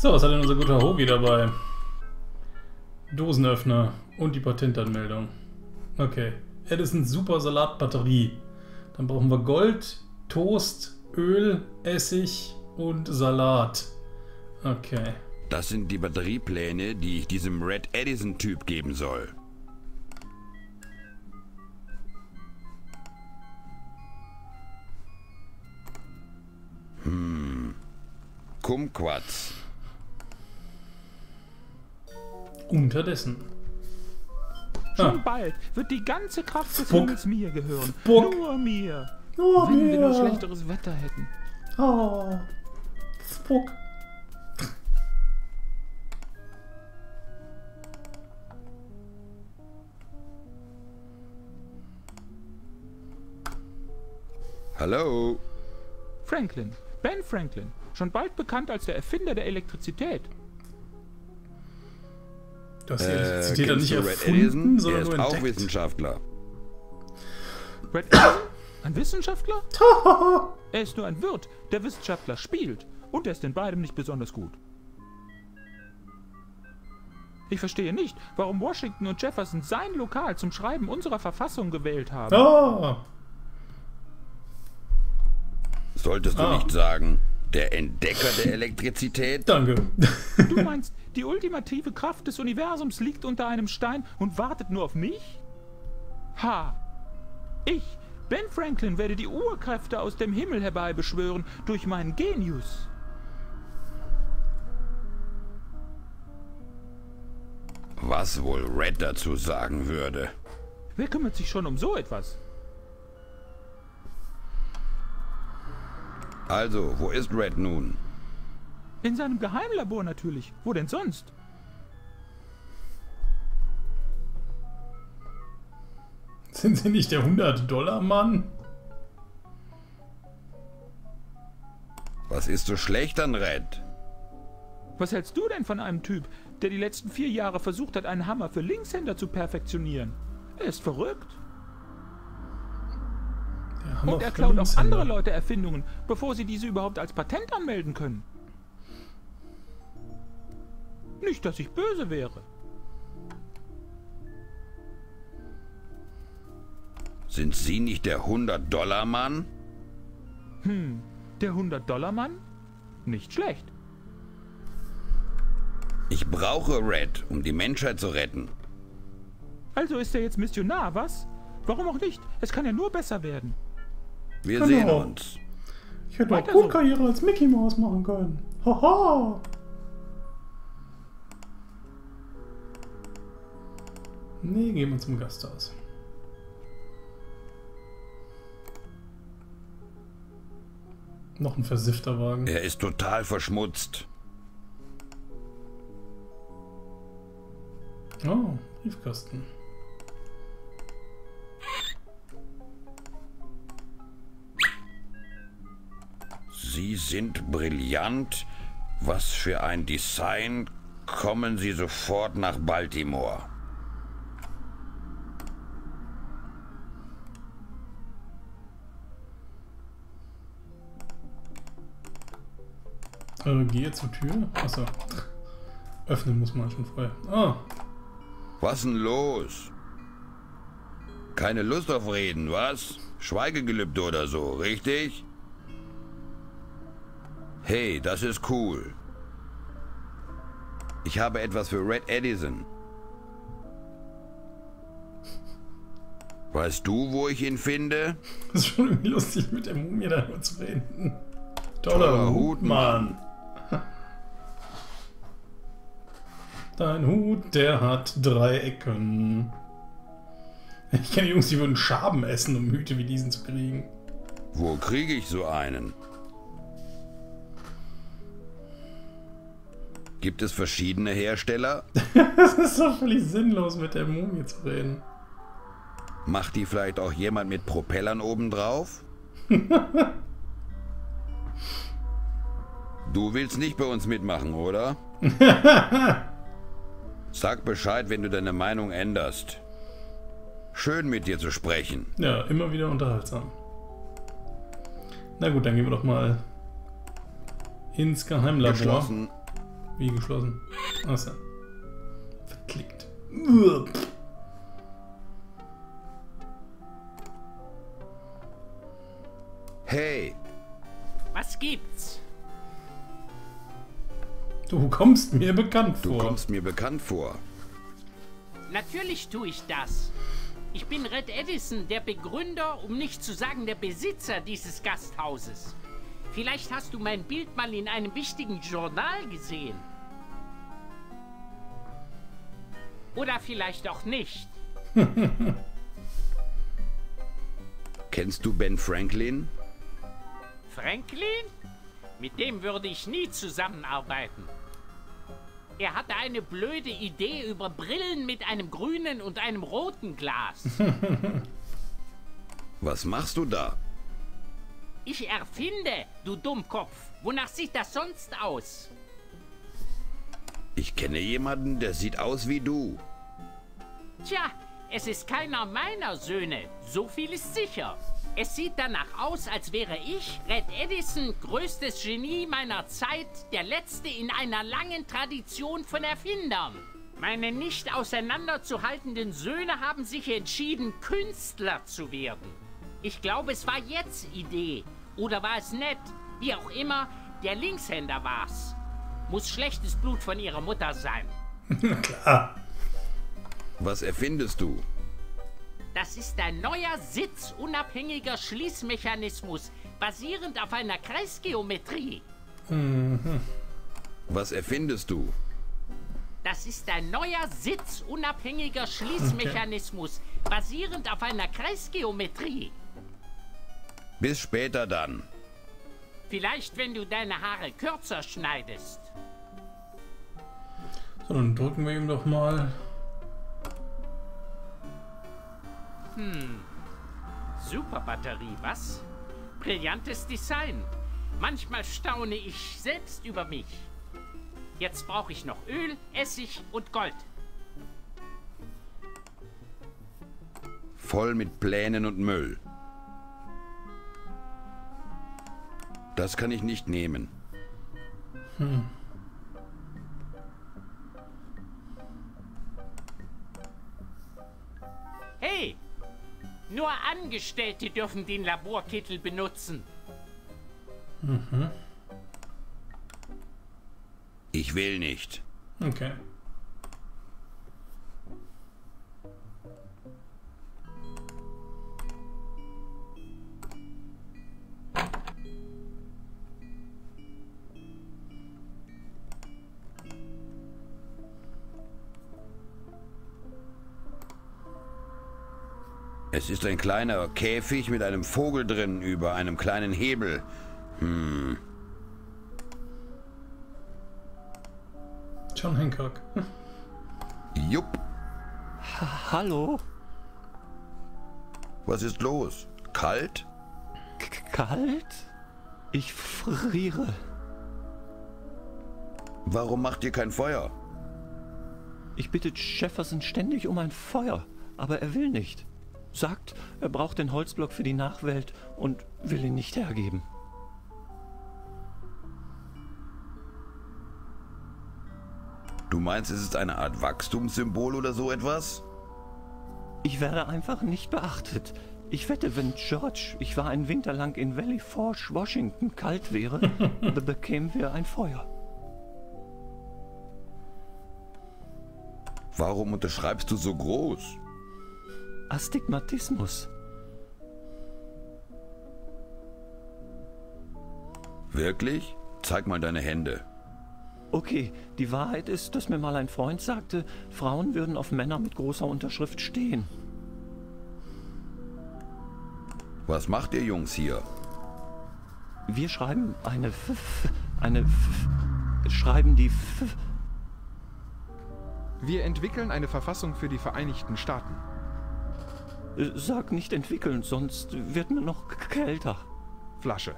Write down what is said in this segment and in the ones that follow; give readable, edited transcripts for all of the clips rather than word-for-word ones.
So, was hat denn unser guter Hogi dabei? Dosenöffner und die Patentanmeldung. Okay. Edison Super Salatbatterie. Dann brauchen wir Gold, Toast, Öl, Essig und Salat. Okay. Das sind die Batteriepläne, die ich diesem Red Edison-Typ geben soll. Kumquats. Unterdessen. Schon bald wird die ganze Kraft des Spuck. Himmels mir gehören. Spuck. Nur mir. Nur Wenn wir nur mir. schlechteres Wetter hätten. Oh. Spuck. Hallo? Franklin. Ben Franklin. Schon bald bekannt als der Erfinder der Elektrizität. Du hast die Elektrizität dann kennst nicht du Red erfunden, Edison? sondern Er nur ist auch entdeckt. Wissenschaftler. Red Edison? Ein Wissenschaftler? Er ist nur ein Wirt, der Wissenschaftler spielt. Und er ist in beidem nicht besonders gut. Ich verstehe nicht, warum Washington und Jefferson sein Lokal zum Schreiben unserer Verfassung gewählt haben. Oh. Solltest du nicht sagen, der Entdecker der Elektrizität? Danke. Du meinst, die ultimative Kraft des Universums liegt unter einem Stein und wartet nur auf mich? Ha! Ich, Ben Franklin, werde die Urkräfte aus dem Himmel herbeibeschwören durch meinen Genius. Was wohl Red dazu sagen würde? Wer kümmert sich schon um so etwas? Also, wo ist Red nun? In seinem Geheimlabor natürlich. Wo denn sonst? Sind Sie nicht der 100-Dollar-Mann? Was ist so schlecht an Red? Was hältst du denn von einem Typ, der die letzten 4 Jahre versucht hat, einen Hammer für Linkshänder zu perfektionieren? Er ist verrückt. Der Hammer Und er für klaut auch Linkshänder. andere Leute Erfindungen, bevor sie diese überhaupt als Patent anmelden können. Nicht, dass ich böse wäre. Sind Sie nicht der 100-Dollar-Mann? Der 100-Dollar-Mann? Nicht schlecht. Ich brauche Red, um die Menschheit zu retten. Also ist er jetzt Missionar, was? Warum auch nicht? Es kann ja nur besser werden. Wir Genau. sehen uns. Ich hätte auch Weiter gut so. Karriere als Mickey Mouse machen können. Haha. Nee, gehen wir zum Gasthaus. Noch ein versiffter Wagen. Er ist total verschmutzt. Oh, Briefkasten. Sie sind brillant. Was für ein Design. Kommen Sie sofort nach Baltimore. Gehe zur Tür. Achso. Öffnen muss man schon vorher. Ah, Was denn los? Keine Lust auf Reden, was? Schweigegelübde oder so, richtig? Hey, das ist cool. Ich habe etwas für Red Edison. Weißt du, wo ich ihn finde? ist schon irgendwie lustig, mit der Mumie darüber zu reden. Toller Hut, Mann. Dein Hut, der hat 3 Ecken. Ich kenne Jungs, die würden Schaben essen, um Hüte wie diesen zu kriegen. Wo kriege ich so einen? Gibt es verschiedene Hersteller? Das ist doch völlig sinnlos, mit der Mumie zu reden. Macht die vielleicht auch jemand mit Propellern obendrauf? Du willst nicht bei uns mitmachen, oder? Sag Bescheid, wenn du deine Meinung änderst. Schön mit dir zu sprechen. Ja, immer wieder unterhaltsam. Na gut, dann gehen wir doch mal ins Geheimlabor. Geschlossen. Wie geschlossen? Achso. Verklickt. Hey, Was gibt's? Du kommst mir bekannt du vor. kommst mir bekannt vor. Natürlich tue ich das. Ich bin Red Edison, der Begründer, um nicht zu sagen der Besitzer dieses Gasthauses. Vielleicht hast du mein Bild mal in einem wichtigen Journal gesehen. Oder vielleicht auch nicht. Kennst du Ben Franklin? Franklin? Mit dem würde ich nie zusammenarbeiten. Er hatte eine blöde Idee über Brillen mit einem grünen und einem roten Glas. Was machst du da? Ich erfinde, du Dummkopf. Wonach sieht das sonst aus? Ich kenne jemanden, der sieht aus wie du. Tja, es ist keiner meiner Söhne. So viel ist sicher. Es sieht danach aus, als wäre ich, Red Edison, größtes Genie meiner Zeit, der letzte in einer langen Tradition von Erfindern. Meine nicht auseinanderzuhaltenden Söhne haben sich entschieden, Künstler zu werden. Ich glaube, es war jetzt Idee. Oder war es nett? Wie auch immer, der Linkshänder war's. Muss schlechtes Blut von ihrer Mutter sein. Klar. Was erfindest du? Das ist ein neuer sitzunabhängiger Schließmechanismus, basierend auf einer Kreisgeometrie. Was erfindest du? Das ist ein neuer sitzunabhängiger Schließmechanismus, basierend auf einer Kreisgeometrie. Bis später dann. Vielleicht, wenn du deine Haare kürzer schneidest. So, dann drücken wir ihm doch mal. Super Batterie, was? Brillantes Design. Manchmal staune ich selbst über mich. Jetzt brauche ich noch Öl, Essig und Gold. Voll mit Plänen und Müll. Das kann ich nicht nehmen. Hey! Nur Angestellte dürfen den Laborkittel benutzen. Ich will nicht. Okay. Es ist ein kleiner Käfig mit einem Vogel drin über einem kleinen Hebel. John Hancock. Jupp. Hallo? Was ist los? Kalt? Kalt? Ich friere. Warum macht ihr kein Feuer? Ich bitte Jefferson ständig um ein Feuer, aber er will nicht. Sagt, er braucht den Holzblock für die Nachwelt und will ihn nicht hergeben. Du meinst, es ist eine Art Wachstumssymbol oder so etwas? Ich werde einfach nicht beachtet. Ich wette, wenn George, ich war einen Winter lang in Valley Forge, Washington, kalt wäre, bekämen wir ein Feuer. Warum unterschreibst du so groß? Astigmatismus. Wirklich? Zeig mal deine Hände. Okay, die Wahrheit ist, dass mir mal ein Freund sagte, Frauen würden auf Männer mit großer Unterschrift stehen. Was macht ihr Jungs hier? Wir schreiben schreiben die Wir entwickeln eine Verfassung für die Vereinigten Staaten. Sag nicht entwickeln, sonst wird mir noch kälter. Flasche.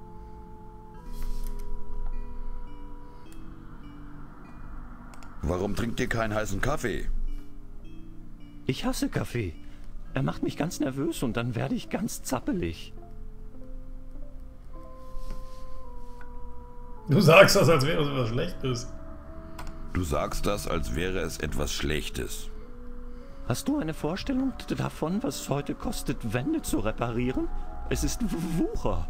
Warum trinkt ihr keinen heißen Kaffee? Ich hasse Kaffee. Er macht mich ganz nervös und dann werde ich ganz zappelig. Du sagst das, als wäre es was Schlechtes. Du sagst das, als wäre es etwas Schlechtes. Hast du eine Vorstellung davon, was es heute kostet, Wände zu reparieren? Es ist Wucher.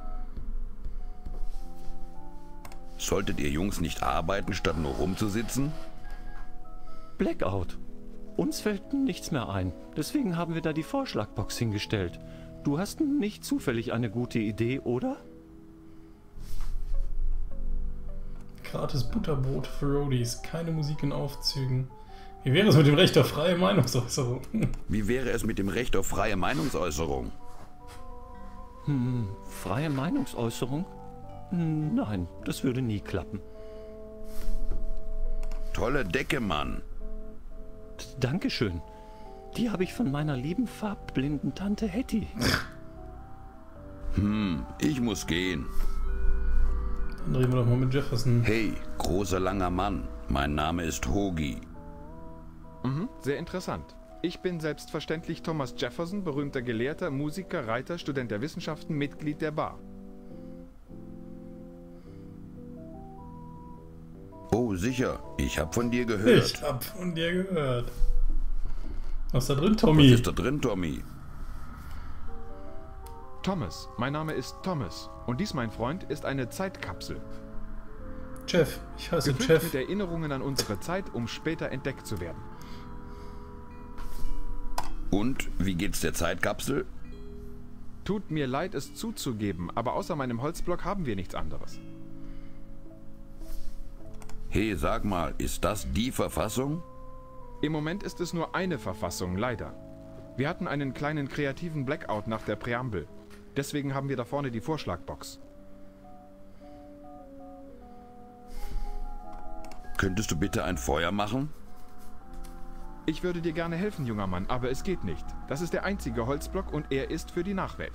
Solltet ihr Jungs nicht arbeiten, statt nur rumzusitzen? Blackout. Uns fällt nichts mehr ein. Deswegen haben wir da die Vorschlagbox hingestellt. Du hast nicht zufällig eine gute Idee, oder? Gratis Butterbrot für Roadies. Keine Musik in Aufzügen. Wie wäre es mit dem Recht auf freie Meinungsäußerung? Wie wäre es mit dem Recht auf freie Meinungsäußerung? Freie Meinungsäußerung? Nein, das würde nie klappen. Tolle Decke, Mann. Dankeschön. Die habe ich von meiner lieben farbblinden Tante Hetty. Ich muss gehen. Dann reden wir doch mal mit Jefferson. Hey, großer langer Mann. Mein Name ist Hoagie. Sehr interessant. Ich bin selbstverständlich Thomas Jefferson, berühmter Gelehrter, Musiker, Reiter, Student der Wissenschaften, Mitglied der Bar. Oh, sicher. Ich hab von dir gehört. Ich hab von dir gehört. Was ist da drin, Was Tommy? ist da drin, Tommy? Thomas, mein Name ist Thomas. Und dies, mein Freund, ist eine Zeitkapsel. Jeff. Ich heiße Gefüllt Jeff. mit Erinnerungen an unsere Zeit, um später entdeckt zu werden. Und, wie geht's der Zeitkapsel? Tut mir leid, es zuzugeben, aber außer meinem Holzblock haben wir nichts anderes. Hey, sag mal, ist das die Verfassung? Im Moment ist es nur eine Verfassung, leider. Wir hatten einen kleinen kreativen Blackout nach der Präambel. Deswegen haben wir da vorne die Vorschlagbox. Könntest du bitte ein Feuer machen? Ich würde dir gerne helfen, junger Mann, aber es geht nicht. Das ist der einzige Holzblock und er ist für die Nachwelt.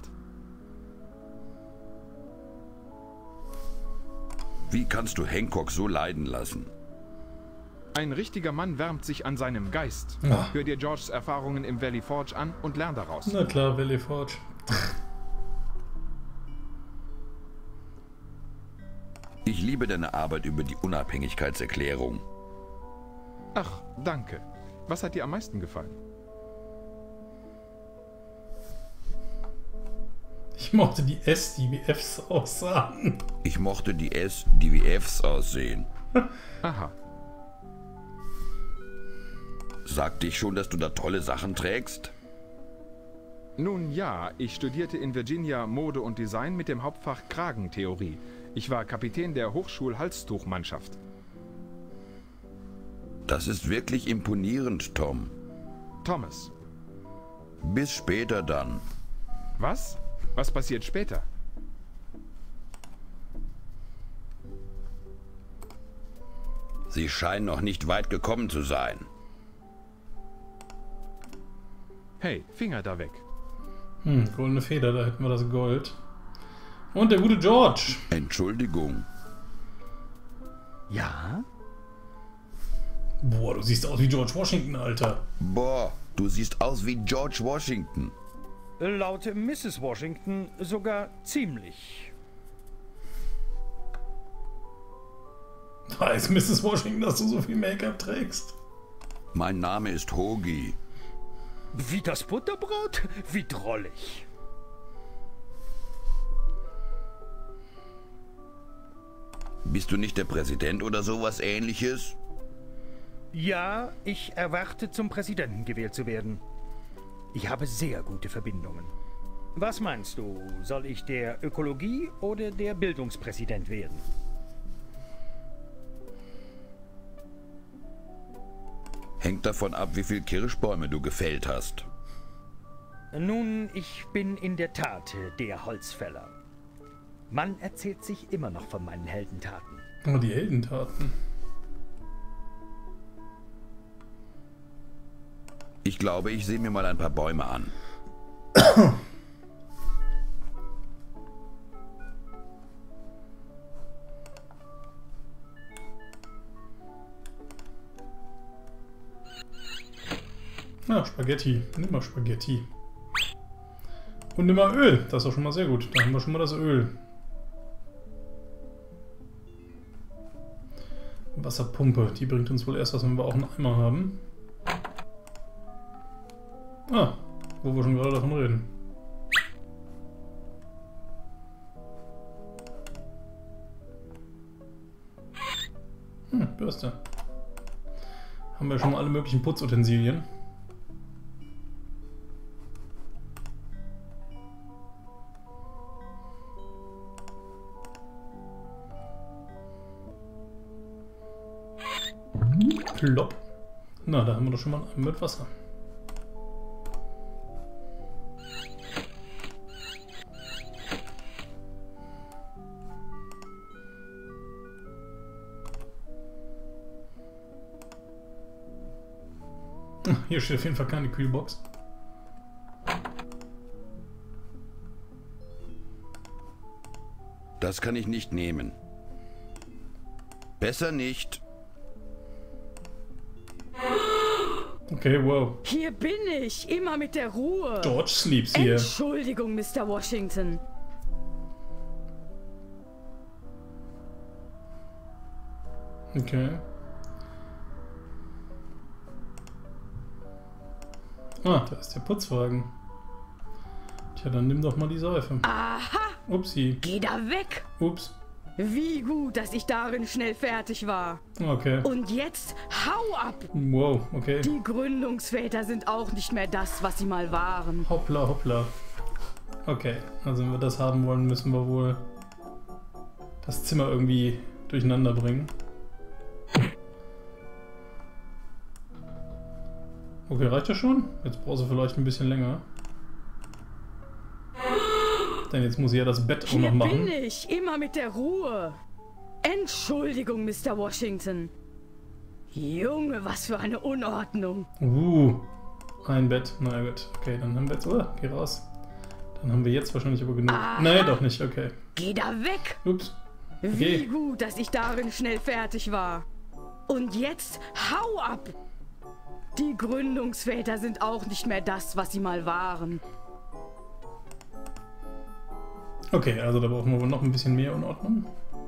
Wie kannst du Hancock so leiden lassen? Ein richtiger Mann wärmt sich an seinem Geist. Ah. Hör dir Georges Erfahrungen im Valley Forge an und lern daraus. Na klar, Valley Forge. Ich liebe deine Arbeit über die Unabhängigkeitserklärung. Ach, danke. Was hat dir am meisten gefallen? Ich mochte die S, die wie Fs aussahen. Ich mochte die S, die wie Fs aussehen. Aha. Sagte ich schon, dass du da tolle Sachen trägst? Nun ja, ich studierte in Virginia Mode und Design mit dem Hauptfach Kragentheorie. Ich war Kapitän der Hochschul-Halstuchmannschaft. Das ist wirklich imponierend, Tom. Thomas. Bis später dann. Was? Was passiert später? Sie scheinen noch nicht weit gekommen zu sein. Hey, Finger da weg. Goldene Feder, da hätten wir das Gold. Und der gute George. Entschuldigung. Ja? Boah, du siehst aus wie George Washington, Alter. Boah, du siehst aus wie George Washington. Laut Mrs. Washington sogar ziemlich. Weiß Mrs. Washington, dass du so viel Make-up trägst? Mein Name ist Hoagie. Wie das Butterbrot? Wie drollig. Bist du nicht der Präsident oder sowas ähnliches? Ja, ich erwarte, zum Präsidenten gewählt zu werden. Ich habe sehr gute Verbindungen. Was meinst du? Soll ich der Ökologie- oder der Bildungspräsident werden? Hängt davon ab, wie viel Kirschbäume du gefällt hast. Nun, ich bin in der Tat der Holzfäller. Man erzählt sich immer noch von meinen Heldentaten. Oh, die Heldentaten. Ich glaube, ich sehe mir mal ein paar Bäume an. Na, Spaghetti. Nimm mal Spaghetti. Und nimm mal Öl. Das ist doch schon mal sehr gut. Da haben wir schon mal das Öl. Wasserpumpe, die bringt uns wohl erst was, wenn wir auch einen Eimer haben. Ah, wo wir schon gerade davon reden. Bürste. Haben wir schon alle möglichen Putzutensilien. Plopp. Na, da haben wir doch schon mal einen mit Wasser. Hier steht auf jeden Fall keine Kühlbox. Das kann ich nicht nehmen. Besser nicht. Okay, wow. Hier bin ich, immer mit der Ruhe. George sleeps hier. Entschuldigung, Mr. Washington. Okay. Ah, da ist der Putzwagen. Tja, dann nimm doch mal die Seife. Aha! Upsi. Geh da weg! Ups. Wie gut, dass ich darin schnell fertig war. Okay. Und jetzt hau ab! Wow, okay. Die Gründungsväter sind auch nicht mehr das, was sie mal waren. Hoppla, hoppla. Okay, also wenn wir das haben wollen, müssen wir wohl das Zimmer irgendwie durcheinander bringen. Okay, reicht das schon? Jetzt brauchst du vielleicht ein bisschen länger. Denn jetzt muss ich ja das Bett auch noch machen. Hier bin ich, immer mit der Ruhe. Entschuldigung, Mr. Washington. Junge, was für eine Unordnung. Ein Bett. Na gut, okay, dann haben wir jetzt... Oh, geh raus. Dann haben wir jetzt wahrscheinlich aber genug. Aha. Nee, doch nicht, okay. Geh da weg! Ups. Wie gut, dass ich darin schnell fertig war. Und jetzt hau ab! Die Gründungsväter sind auch nicht mehr das, was sie mal waren. Okay, also da brauchen wir wohl noch ein bisschen mehr Unordnung.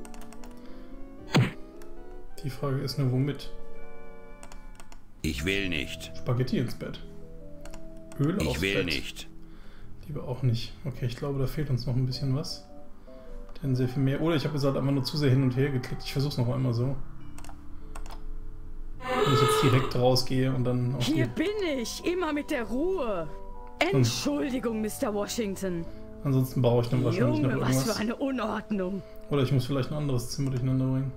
Die Frage ist nur, womit? Ich will nicht. Spaghetti ins Bett. Öl aufs Ich will Bett. nicht. Lieber auch nicht. Okay, ich glaube, da fehlt uns noch ein bisschen was. Denn sehr viel mehr. Oder ich habe jetzt halt einfach nur zu sehr hin und her geklickt. Ich versuche es noch einmal so. Wenn ich jetzt direkt rausgehe und dann auf Hier die... bin ich, immer mit der Ruhe. Entschuldigung, Mr. Washington. Ansonsten brauche ich dann wahrscheinlich noch Junge, irgendwas. was für eine Unordnung. Oder ich muss vielleicht ein anderes Zimmer durcheinander bringen.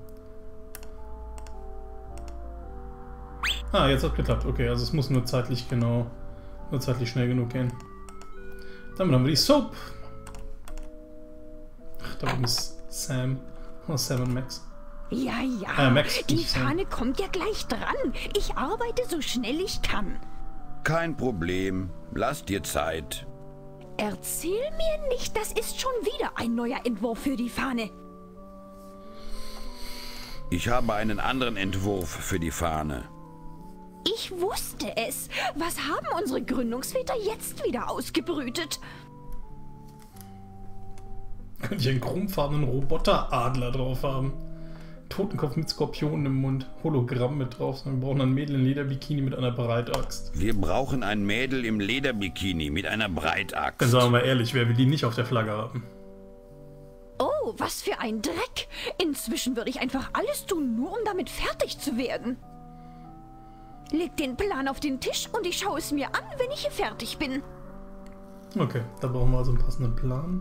Ah, jetzt hat geklappt. Okay, also es muss nur zeitlich genau... Nur zeitlich schnell genug gehen. Damit haben wir die Soap. Ach, da oben ist Sam. Oh, Sam und Max. Ja, ja, Max, die nicht Sam. Fahne kommt ja gleich dran. Ich arbeite so schnell ich kann. Kein Problem. Lass dir Zeit. Erzähl mir nicht, das ist schon wieder ein neuer Entwurf für die Fahne. Ich habe einen anderen Entwurf für die Fahne. Ich wusste es. Was haben unsere Gründungsväter jetzt wieder ausgebrütet? Könnte ich einen chromfarbenen Roboteradler drauf haben. Totenkopf mit Skorpionen im Mund. Hologramm mit drauf. Wir brauchen ein Mädel in Lederbikini mit einer Breitaxt. Wir brauchen ein Mädel im Lederbikini mit einer Breitaxt. Dann sagen wir mal ehrlich, wer will die nicht auf der Flagge haben? Oh, was für ein Dreck. Inzwischen würde ich einfach alles tun, nur um damit fertig zu werden. Leg den Plan auf den Tisch und ich schaue es mir an, wenn ich hier fertig bin. Okay, da brauchen wir also einen passenden Plan.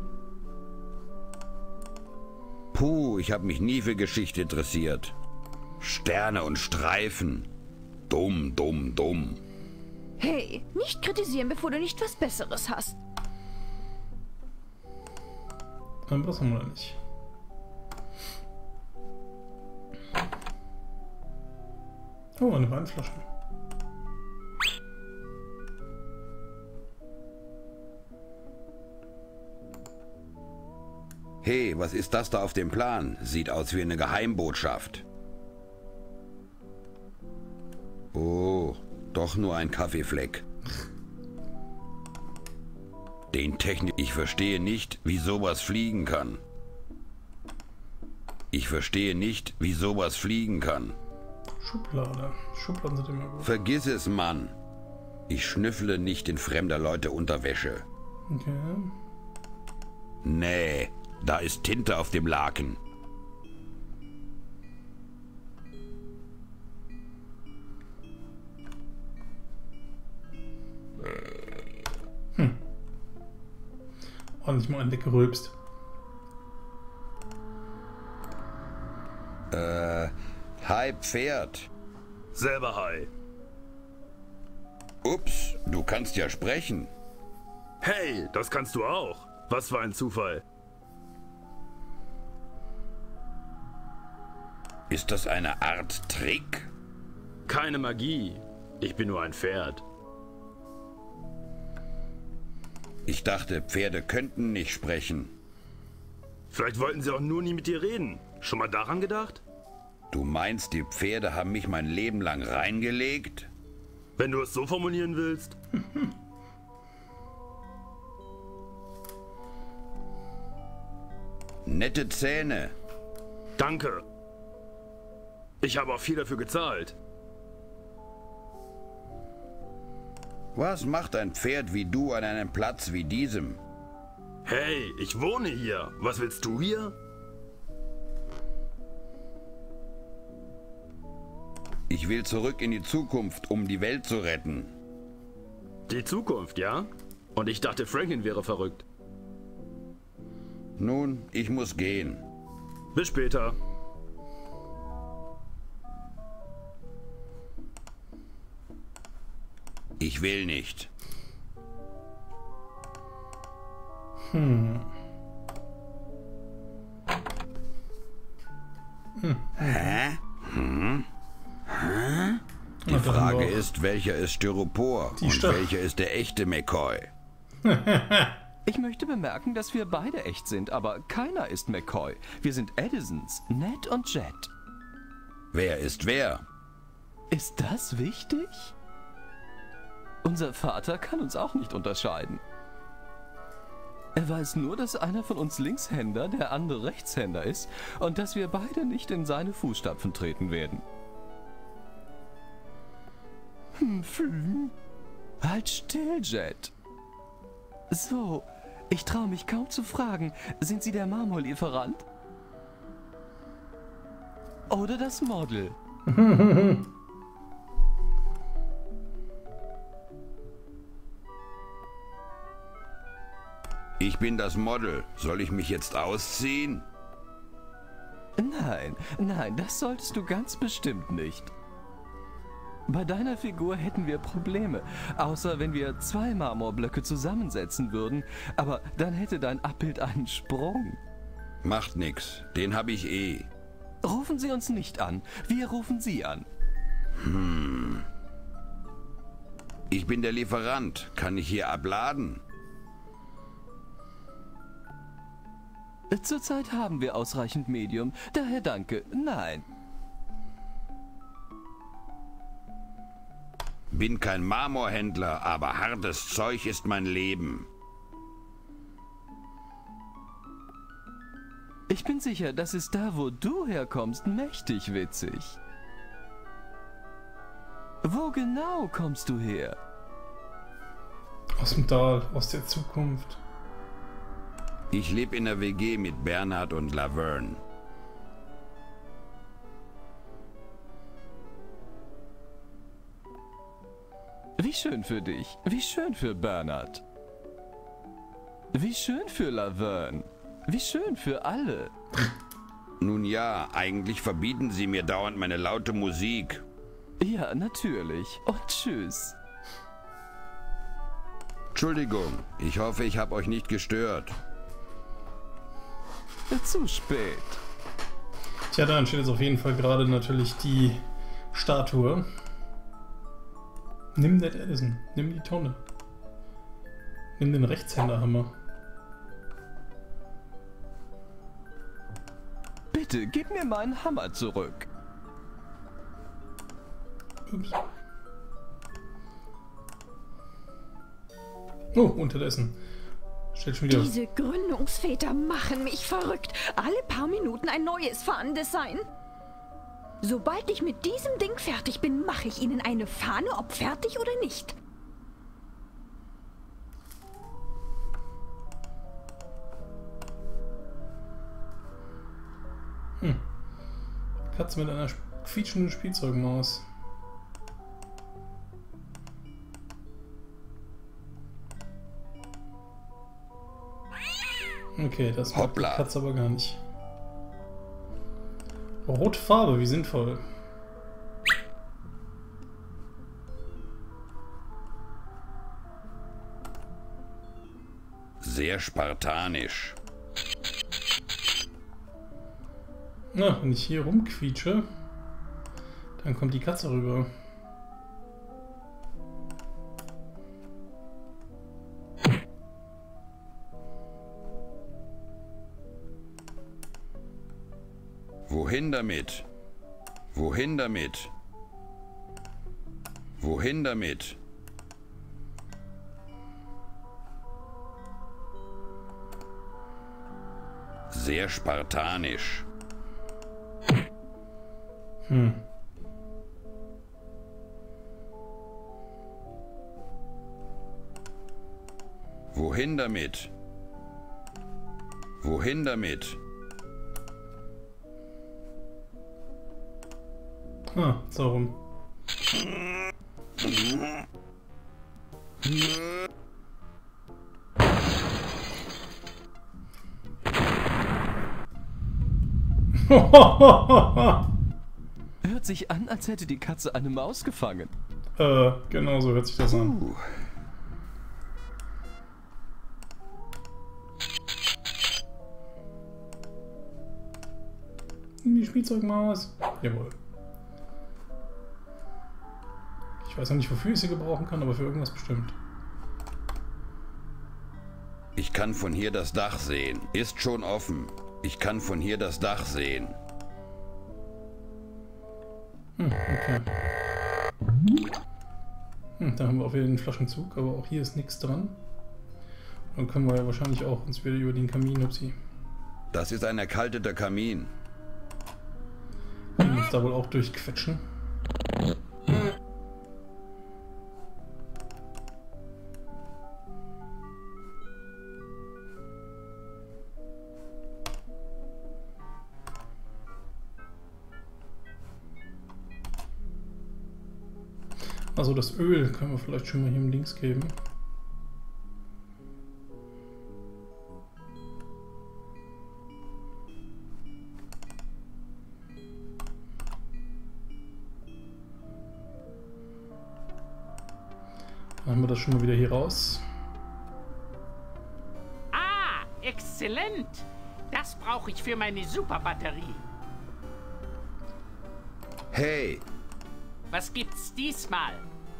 Puh, ich habe mich nie für Geschichte interessiert. Sterne und Streifen. Dumm, dumm, dumm. Hey, nicht kritisieren, bevor du nicht was Besseres hast. Dann brauchen wir nicht. Oh, eine Weinflasche. Hey, was ist das da auf dem Plan? Sieht aus wie eine Geheimbotschaft. Oh, doch nur ein Kaffeefleck. Den Technik... Ich verstehe nicht, wie sowas fliegen kann. Ich verstehe nicht, wie sowas fliegen kann. Schublade. Schubladen sind immer gut. Vergiss es, Mann. Ich schnüffle nicht in fremder Leute Unterwäsche. Okay. Nee, da ist Tinte auf dem Laken. Ordentlich mal einen weggerülpst. Hi, Pferd. Selber hi. Ups, du kannst ja sprechen. Hey, das kannst du auch. Was für ein Zufall. Ist das eine Art Trick? Keine Magie. Ich bin nur ein Pferd. Ich dachte, Pferde könnten nicht sprechen. Vielleicht wollten sie auch nur nie mit dir reden. Schon mal daran gedacht? Du meinst, die Pferde haben mich mein Leben lang reingelegt? Wenn du es so formulieren willst. Nette Zähne. Danke. Ich habe auch viel dafür gezahlt. Was macht ein Pferd wie du an einem Platz wie diesem? Hey, ich wohne hier. Was willst du hier? Ich will zurück in die Zukunft, um die Welt zu retten. Die Zukunft, ja? Und ich dachte, Franklin wäre verrückt. Nun, ich muss gehen. Bis später. Ich will nicht. Hä? Die Frage ist, welcher ist Styropor und welcher ist der echte McCoy? Ich möchte bemerken, dass wir beide echt sind, aber keiner ist McCoy. Wir sind Edisons, Ned und Jet. Wer ist wer? Ist das wichtig? Unser Vater kann uns auch nicht unterscheiden. Er weiß nur, dass einer von uns Linkshänder, der andere Rechtshänder ist und dass wir beide nicht in seine Fußstapfen treten werden. Halt still, Jet. So, ich traue mich kaum zu fragen, sind Sie der Marmorlieferant? Oder das Model? Ich bin das Model. Soll ich mich jetzt ausziehen? Nein, nein, das solltest du ganz bestimmt nicht. Bei deiner Figur hätten wir Probleme, außer wenn wir 2 Marmorblöcke zusammensetzen würden, aber dann hätte dein Abbild einen Sprung. Macht nix, den habe ich eh. Rufen Sie uns nicht an, wir rufen Sie an. Ich bin der Lieferant, kann ich hier abladen? Zurzeit haben wir ausreichend Medium, daher danke, nein. Bin kein Marmorhändler, aber hartes Zeug ist mein Leben. Ich bin sicher, das ist da, wo du herkommst, mächtig witzig. Wo genau kommst du her? Aus dem Tal, aus der Zukunft. Ich lebe in der WG mit Bernhard und Laverne. Wie schön für dich, wie schön für Bernhard. Wie schön für Laverne. Wie schön für alle. Nun ja, eigentlich verbieten sie mir dauernd meine laute Musik. Ja, natürlich. Und tschüss. Entschuldigung, ich hoffe, ich habe euch nicht gestört. Zu spät. Tja, da entsteht jetzt auf jeden Fall gerade natürlich die Statue. Nimm Ned Edison, nimm die Tonne. Nimm den Rechtshänderhammer. Bitte, gib mir meinen Hammer zurück. Ups. Oh, unterdessen. Steht schon wieder. Diese Gründungsväter machen mich verrückt. Alle paar Minuten ein neues Fahnendesign. Sobald ich mit diesem Ding fertig bin, mache ich Ihnen eine Fahne, ob fertig oder nicht. Katze mit einer quietschenden Spielzeugmaus. Okay, das macht die Katze aber gar nicht. Rote Farbe, wie sinnvoll. Sehr spartanisch. Na, wenn ich hier rumquietsche, dann kommt die Katze rüber. Wohin damit? Wohin damit? Wohin damit? Sehr spartanisch. Wohin damit? Wohin damit? Ah, so rum. Hört sich an, als hätte die Katze eine Maus gefangen. Genau so hört sich das an. Die Spielzeugmaus. Jawohl. Ich weiß noch nicht, wofür ich sie gebrauchen kann, aber für irgendwas bestimmt. Ich kann von hier das Dach sehen. Ist schon offen. Ich kann von hier das Dach sehen. Okay. Da haben wir auch wieder den Flaschenzug, aber auch hier ist nichts dran. Dann können wir ja wahrscheinlich auch uns wieder über den Kamin hupsi. Das ist ein erkalteter Kamin. Wir uns da wohl auch durchquetschen. Also das Öl können wir vielleicht schon mal hier links geben. Dann haben wir das schon mal wieder hier raus. Ah, exzellent! Das brauche ich für meine Superbatterie. Hey! Was gibt's diesmal?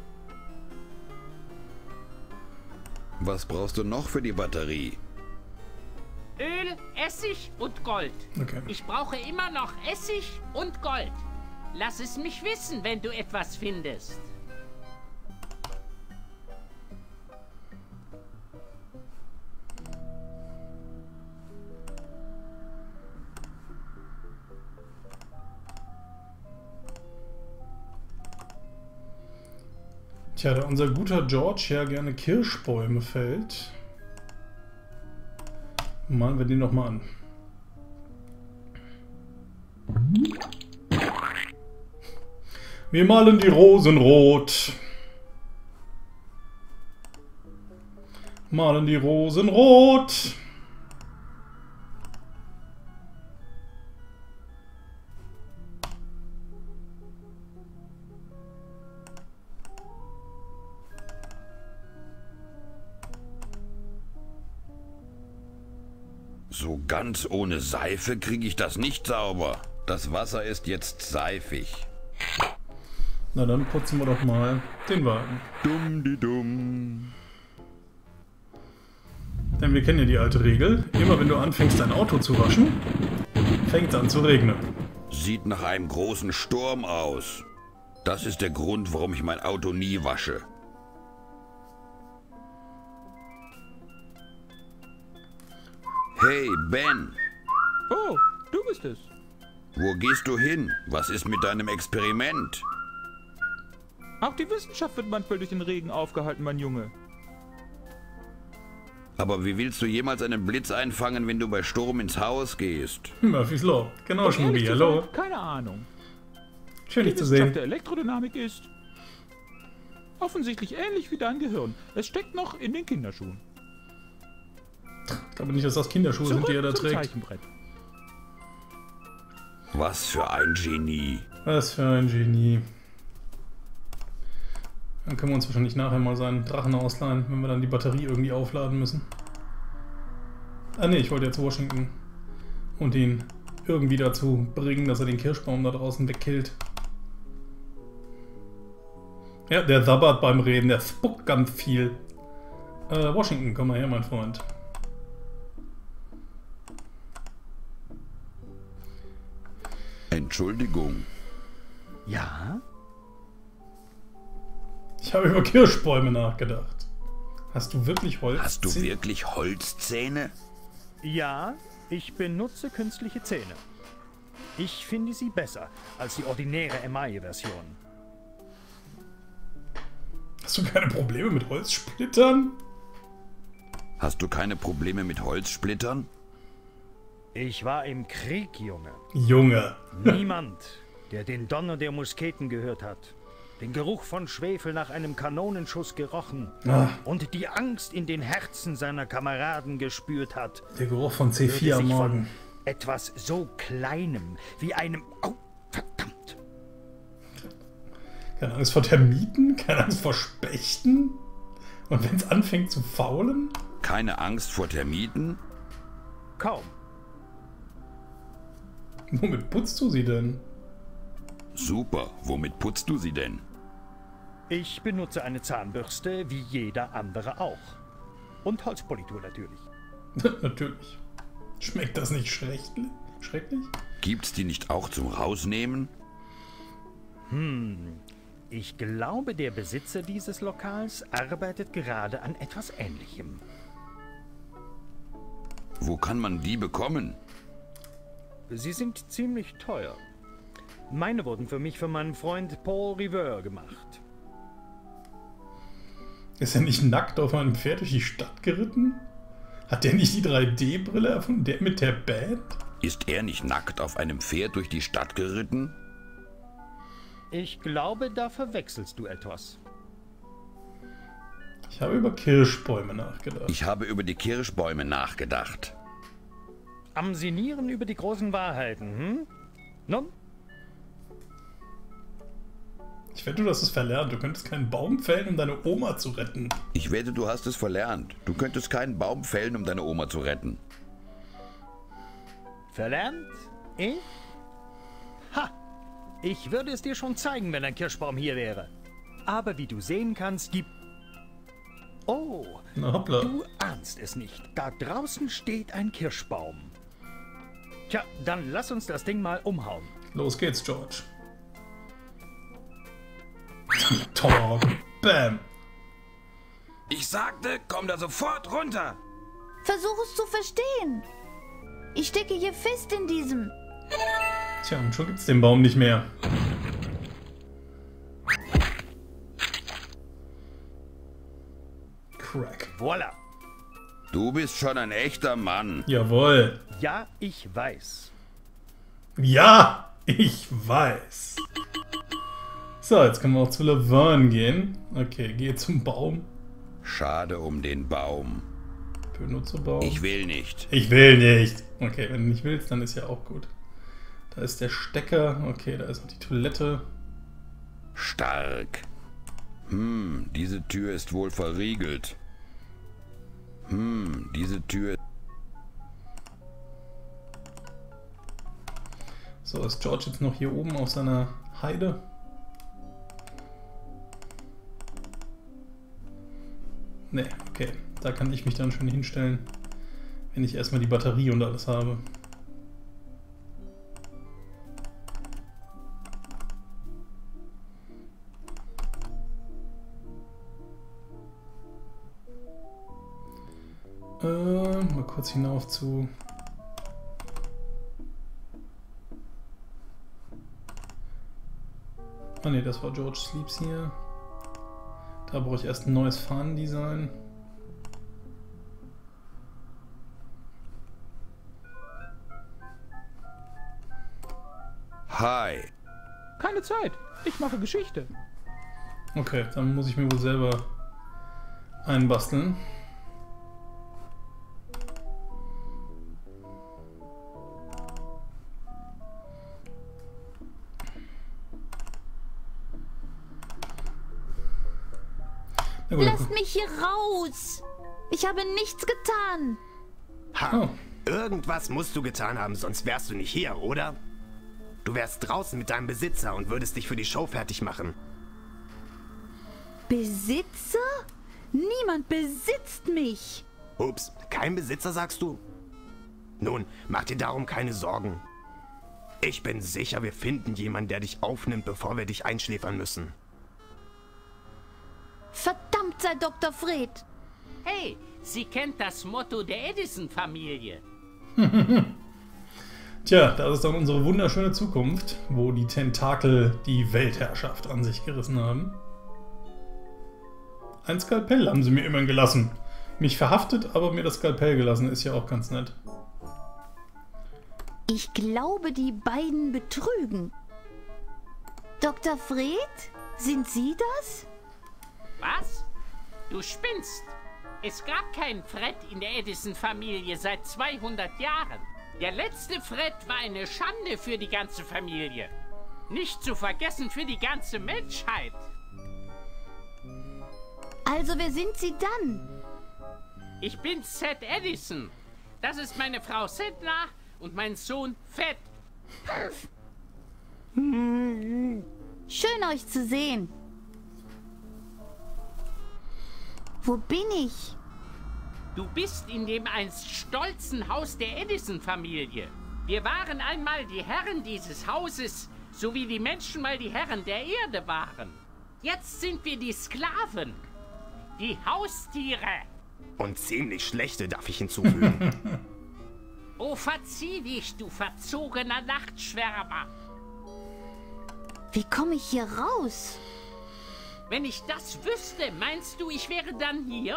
Was brauchst du noch für die Batterie? Öl, Essig und Gold. Okay. Ich brauche immer noch Essig und Gold. Lass es mich wissen, wenn du etwas findest. Tja, da unser guter George ja gerne Kirschbäume fällt, malen wir den noch mal an. Wir malen die Rosen rot. Malen die Rosen rot. So ganz ohne Seife kriege ich das nicht sauber. Das Wasser ist jetzt seifig. Na dann putzen wir doch mal den Wagen. Dumm. Denn wir kennen ja die alte Regel. Immer wenn du anfängst dein Auto zu waschen, fängt es an zu regnen. Sieht nach einem großen Sturm aus. Das ist der Grund, warum ich mein Auto nie wasche. Hey, Ben. Oh, du bist es. Wo gehst du hin? Was ist mit deinem Experiment? Auch die Wissenschaft wird manchmal durch den Regen aufgehalten, mein Junge. Aber wie willst du jemals einen Blitz einfangen, wenn du bei Sturm ins Haus gehst? Murphy's Law. Genau, Um Schmubi, ehrlich zu hallo. sein, keine Ahnung. Schön, Die dich zu Wissenschaft sehen. der Elektrodynamik ist offensichtlich ähnlich wie dein Gehirn. Es steckt noch in den Kinderschuhen. Ich glaube nicht, dass das Kinderschuhe sind, die er da zum trägt. Zeichenbrett. Was für ein Genie. Was für ein Genie. Dann können wir uns wahrscheinlich nachher mal seinen Drachen ausleihen, wenn wir dann die Batterie irgendwie aufladen müssen. Ah ne, ich wollte jetzt Washington und ihn irgendwie dazu bringen, dass er den Kirschbaum da draußen wegkillt. Ja, der sabbert beim Reden, der spuckt ganz viel. Washington, komm mal her, mein Freund. Entschuldigung. Ja? Ich habe über Kirschbäume nachgedacht. Hast du wirklich Holz? Hast du wirklich Holzzähne? Ja, ich benutze künstliche Zähne. Ich finde sie besser als die ordinäre Emaille-Version. Hast du keine Probleme mit Holzsplittern? Hast du keine Probleme mit Holzsplittern? Ich war im Krieg, Junge. Junge. Niemand, der den Donner der Musketen gehört hat, den Geruch von Schwefel nach einem Kanonenschuss gerochen und die Angst in den Herzen seiner Kameraden gespürt hat, Der Geruch von würde C4 am sich Morgen. von etwas so Kleinem wie einem... Oh, verdammt! Keine Angst vor Termiten? Keine Angst vor Spechten? Und wenn es anfängt zu faulen? Keine Angst vor Termiten? Kaum. Womit putzt du sie denn? Super, womit putzt du sie denn? Ich benutze eine Zahnbürste wie jeder andere auch. Und Holzpolitur natürlich. Natürlich. Schmeckt das nicht schrecklich? Gibt's die nicht auch zum Rausnehmen? Ich glaube, der Besitzer dieses Lokals arbeitet gerade an etwas Ähnlichem. Wo kann man die bekommen? Sie sind ziemlich teuer. Meine wurden für mich von meinem Freund Paul Riveur gemacht. Ist er nicht nackt auf einem Pferd durch die Stadt geritten? Hat der nicht die 3D-Brille erfunden? Der mit der Band? Ist er nicht nackt auf einem Pferd durch die Stadt geritten? Ich glaube, da verwechselst du etwas. Ich habe über Kirschbäume nachgedacht. Ich habe über die Kirschbäume nachgedacht. Am Sinnieren über die großen Wahrheiten, hm? Nun? Ich wette, du hast es verlernt. Du könntest keinen Baum fällen, um deine Oma zu retten. Ich wette, du hast es verlernt. Du könntest keinen Baum fällen, um deine Oma zu retten. Verlernt? Ich? Ha! Ich würde es dir schon zeigen, wenn ein Kirschbaum hier wäre. Aber wie du sehen kannst, gibt... Oh, Na hoppla. du ahnst es nicht. Da draußen steht ein Kirschbaum. Tja, dann lass uns das Ding mal umhauen. Los geht's, George. Tomahawk. Bam. Ich sagte, komm da sofort runter! Versuch es zu verstehen. Ich stecke hier fest in diesem. Tja, und schon gibt's den Baum nicht mehr. Crack. Voila. Du bist schon ein echter Mann. Jawohl. Ja, ich weiß. Ja, ich weiß. So, jetzt können wir auch zu Laverne gehen. Okay, geh zum Baum. Schade um den Baum. Benutze Baum. Ich will nicht. Ich will nicht. Okay, wenn du nicht willst, dann ist ja auch gut. Da ist der Stecker. Okay, da ist noch die Toilette. Stark. Diese Tür ist wohl verriegelt. Diese Tür... So, ist George jetzt noch hier oben auf seiner Heide? Ne, okay. Da kann ich mich dann schon hinstellen, wenn ich erstmal die Batterie und alles habe. Mal kurz hinauf zu Ah ne, das war George Sleeps hier. Da brauche ich erst ein neues Fahnendesign. Hi. Keine Zeit. Ich mache Geschichte. Okay, dann muss ich mir wohl selber einbasteln. Na gut, Lasst mich hier raus! Ich habe nichts getan! Ha! Oh. Irgendwas musst du getan haben, sonst wärst du nicht hier, oder? Du wärst draußen mit deinem Besitzer und würdest dich für die Show fertig machen. Besitzer? Niemand besitzt mich! Ups, kein Besitzer, sagst du? Nun, mach dir darum keine Sorgen. Ich bin sicher, wir finden jemanden, der dich aufnimmt, bevor wir dich einschläfern müssen. Verdammt sei Dr. Fred! Hey, sie kennt das Motto der Edison-Familie. Tja, das ist dann unsere wunderschöne Zukunft, wo die Tentakel die Weltherrschaft an sich gerissen haben. Ein Skalpell haben sie mir immerhin gelassen. Mich verhaftet, aber mir das Skalpell gelassen, ist ja auch ganz nett. Ich glaube, die beiden betrügen. Dr. Fred? Sind Sie das? Was? Du spinnst. Es gab keinen Fred in der Edison-Familie seit 200 Jahren. Der letzte Fred war eine Schande für die ganze Familie. Nicht zu vergessen für die ganze Menschheit. Also wer sind Sie dann? Ich bin Seth Edison. Das ist meine Frau Sedna und mein Sohn Fred. Schön euch zu sehen. Wo bin ich? Du bist in dem einst stolzen Haus der Edison-Familie. Wir waren einmal die Herren dieses Hauses, so wie die Menschen mal die Herren der Erde waren. Jetzt sind wir die Sklaven. Die Haustiere. Und ziemlich schlechte, darf ich hinzufügen. Oh, verzieh dich, du verzogener Nachtschwärmer. Wie komme ich hier raus? Wenn ich das wüsste, meinst du, ich wäre dann hier?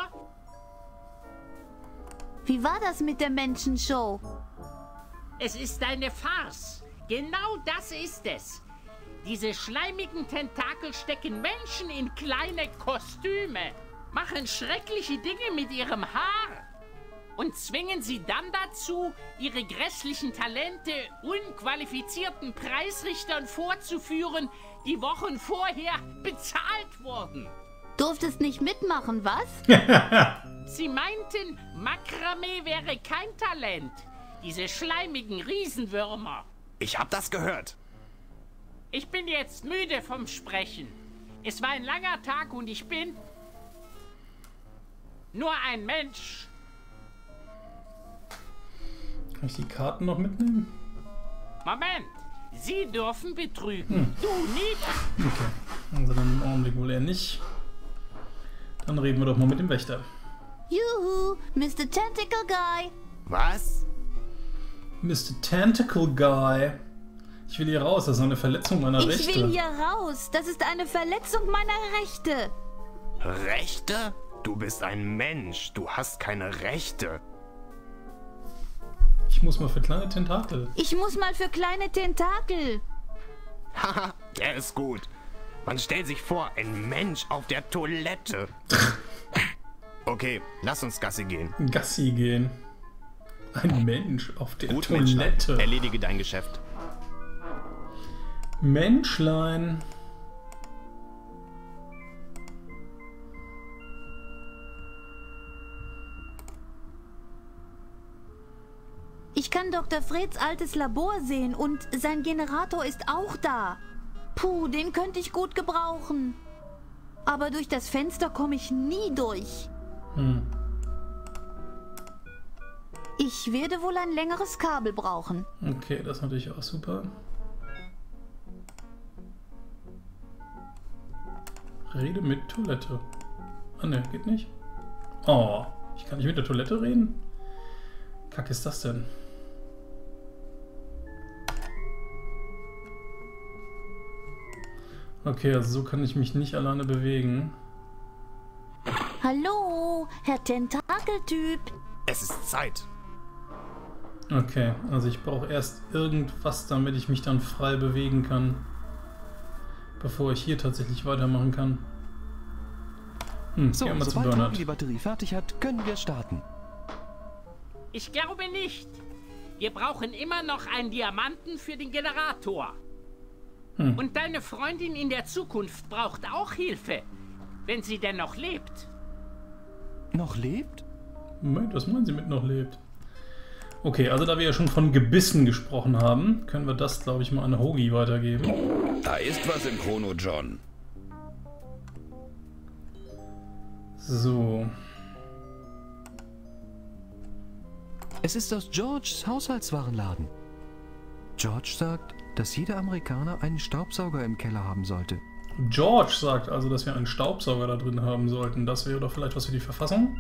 Wie war das mit der Menschenshow? Es ist eine Farce. Genau das ist es. Diese schleimigen Tentakel stecken Menschen in kleine Kostüme, machen schreckliche Dinge mit ihrem Haar und zwingen sie dann dazu, ihre grässlichen Talente unqualifizierten Preisrichtern vorzuführen, die Wochen vorher bezahlt wurden. Durftest nicht mitmachen, was? Sie meinten, Makramee wäre kein Talent. Diese schleimigen Riesenwürmer. Ich hab das gehört. Ich bin jetzt müde vom Sprechen. Es war ein langer Tag und ich bin nur ein Mensch. Kann ich die Karten noch mitnehmen? Moment, Sie dürfen betrügen, du nicht. Okay, also dann im Augenblick wohl eher nicht. Dann reden wir doch mal mit dem Wächter. Juhu, Mr. Tentacle Guy. Was? Mr. Tentacle Guy. Ich will hier raus, das ist eine Verletzung meiner Rechte. Ich will hier raus. Das ist eine Verletzung meiner Rechte. Rechte? Du bist ein Mensch. Du hast keine Rechte. Ich muss mal für kleine Tentakel. Ich muss mal für kleine Tentakel. Haha, der ist gut. Man stellt sich vor, ein Mensch auf der Toilette. Okay, lass uns Gassi gehen. Gassi gehen. Ein Mensch auf der Gut, Toilette. Menschlein. Erledige dein Geschäft. Menschlein. Ich kann Dr. Freds altes Labor sehen und sein Generator ist auch da. Puh, den könnte ich gut gebrauchen. Aber durch das Fenster komme ich nie durch. Ich werde wohl ein längeres Kabel brauchen. Okay, das ist natürlich auch super. Rede mit Toilette. Ah ne, geht nicht. Oh, ich kann nicht mit der Toilette reden? Kack ist das denn? Okay, also so kann ich mich nicht alleine bewegen. Hallo, Herr Tentakeltyp. Es ist Zeit. Okay, also ich brauche erst irgendwas, damit ich mich dann frei bewegen kann. Bevor ich hier tatsächlich weitermachen kann. So, gehen wir zu sobald Bernhard. Tobi die Batterie fertig hat, können wir starten. Ich glaube nicht. Wir brauchen immer noch einen Diamanten für den Generator. Und deine Freundin in der Zukunft braucht auch Hilfe. Wenn sie denn noch lebt. Noch lebt? Moment, was meinen Sie mit noch lebt? Okay, also da wir ja schon von Gebissen gesprochen haben, können wir das, glaube ich, mal an Hoagie weitergeben. Da ist was im Chrono, John. So. Es ist aus Georges Haushaltswarenladen. George sagt, dass jeder Amerikaner einen Staubsauger im Keller haben sollte. George sagt also, dass wir einen Staubsauger da drin haben sollten. Das wäre doch vielleicht was für die Verfassung?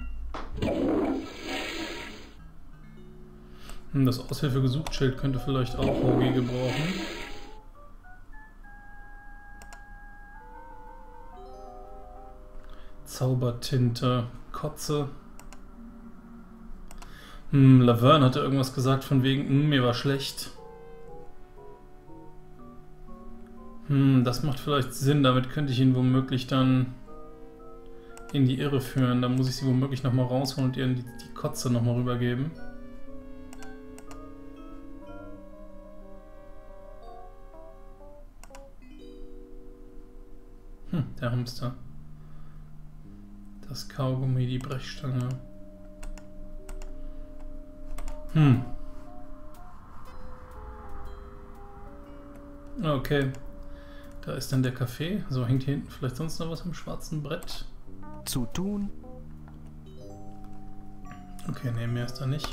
Das Aushilfe-Gesucht-Schild könnte vielleicht auch Hoagie gebrauchen. Zaubertinte, Kotze. Laverne hatte irgendwas gesagt von wegen, mir war schlecht. Das macht vielleicht Sinn, damit könnte ich ihn womöglich dann in die Irre führen. Dann muss ich sie womöglich nochmal rausholen und ihr die Kotze nochmal rübergeben. Der Hamster. Das Kaugummi, die Brechstange. Okay. Da ist dann der Kaffee. So, hängt hier hinten vielleicht sonst noch was am schwarzen Brett? Zu tun? Okay, nee, mehr ist da nicht.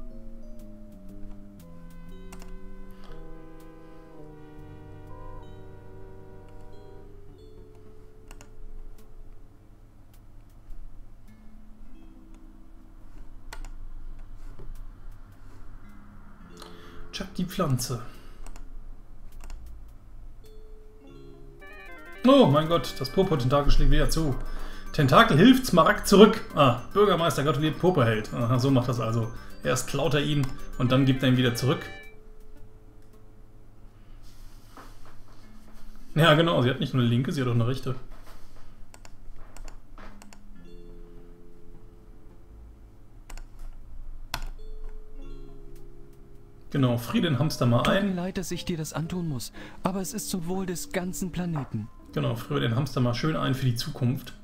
Chuck die Pflanze. Oh mein Gott, das Popo-Tentakel schlägt wieder zu. Tentakel hilft Smaragd zurück. Bürgermeister gratuliert Popo-Held. Aha, so macht das also. Erst klaut er ihn und dann gibt er ihn wieder zurück. Ja genau, sie hat nicht nur eine linke, sie hat auch eine rechte. Genau, frier den Hamster mal ein. Tut mir leid, dass ich dir das antun muss, aber es ist zum Wohl des ganzen Planeten. Genau, frier den Hamster mal schön ein für die Zukunft.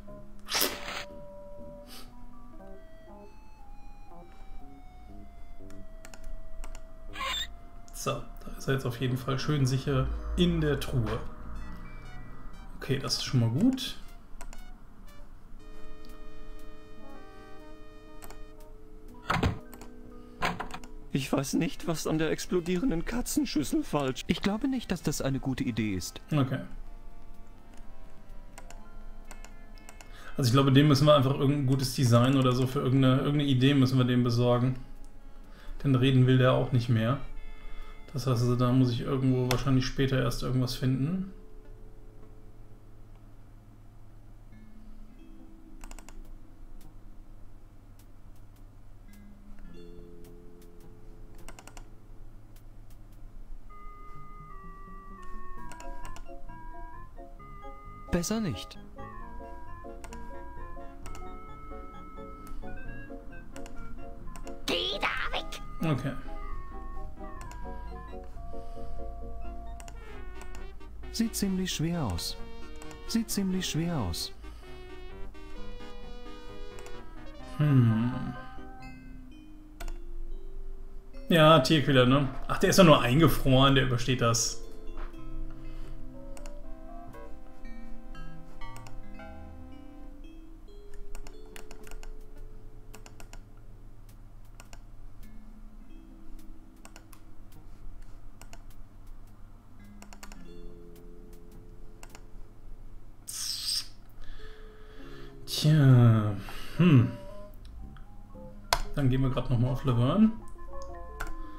So, da ist er jetzt auf jeden Fall schön sicher in der Truhe. Okay, das ist schon mal gut. Ich weiß nicht, was an der explodierenden Katzenschüssel falsch ist. Ich glaube nicht, dass das eine gute Idee ist. Okay. Also ich glaube, dem müssen wir einfach irgendein gutes Design oder so für irgendeine Idee müssen wir dem besorgen. Denn reden will der auch nicht mehr. Das heißt also, da muss ich irgendwo wahrscheinlich später erst irgendwas finden. Besser nicht. Geh da weg! Okay. Sieht ziemlich schwer aus. Sieht ziemlich schwer aus. Ja, Tierquäler, ne? Ach, der ist ja nur eingefroren, der übersteht das. Tja, Dann gehen wir gerade nochmal auf Laverne.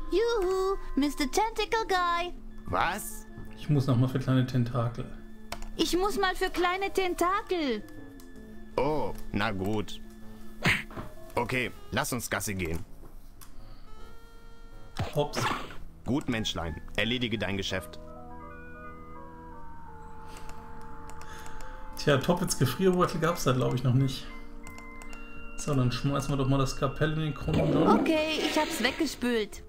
Juhu, Mr. Tentacle Guy. Was? Ich muss nochmal für kleine Tentakel. Ich muss mal für kleine Tentakel. Oh, na gut. Okay, lass uns Gassi gehen. Hops. Gut, Menschlein. Erledige dein Geschäft. Tja, Toppets Gefrierbeutel gab es da, glaube ich, noch nicht. So, dann schmeißen wir doch mal das Kapell in den Chronodown. Okay, ich hab's weggespült.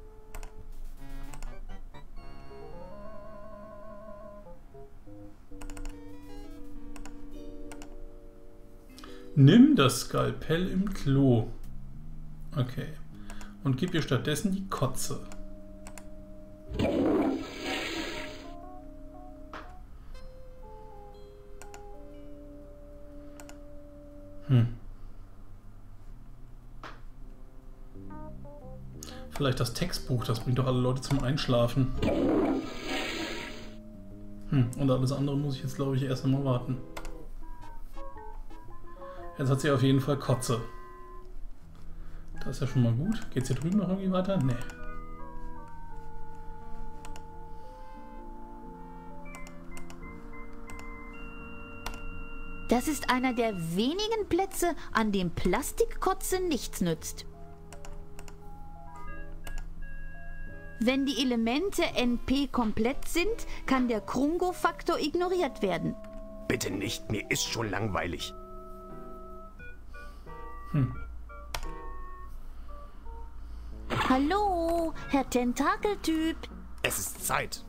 Nimm das Skalpell im Klo. Okay. Und gib ihr stattdessen die Kotze. Vielleicht das Textbuch, das bringt doch alle Leute zum Einschlafen. Und alles andere muss ich jetzt, glaube ich, erst einmal warten. Jetzt hat sie auf jeden Fall Kotze. Das ist ja schon mal gut. Geht's hier drüben noch irgendwie weiter? Nee. Das ist einer der wenigen Plätze, an dem Plastikkotze nichts nützt. Wenn die Elemente NP komplett sind, kann der Krungo-Faktor ignoriert werden. Bitte nicht, mir ist schon langweilig. Hallo, Herr Tentakeltyp. Es ist Zeit.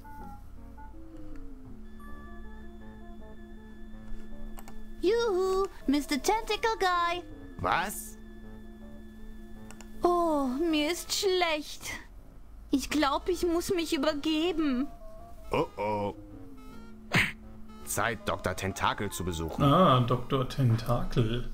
Juhu, Mr. Tentacle Guy. Was? Oh, mir ist schlecht. Ich glaube, ich muss mich übergeben. Oh oh. Zeit, Dr. Tentakel zu besuchen. Ah, Dr. Tentakel.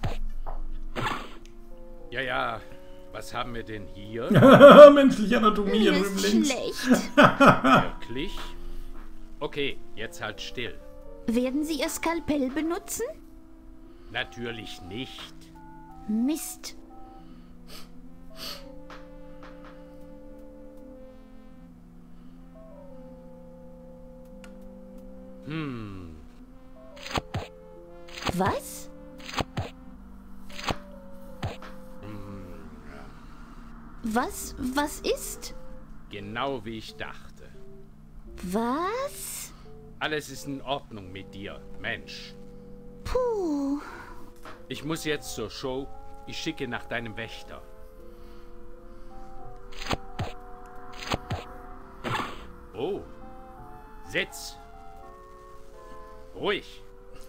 Ja, was haben wir denn hier? Menschliche Anatomie hier Mir drüben ist links. schlecht. Wirklich? Okay, jetzt halt still. Werden Sie Ihr Skalpell benutzen? Natürlich nicht. Mist. Was? Was ist? Genau wie ich dachte. Was? Alles ist in Ordnung mit dir, Mensch. Puh. Ich muss jetzt zur Show. Ich schicke nach deinem Wächter. Oh. Sitz. Ruhig.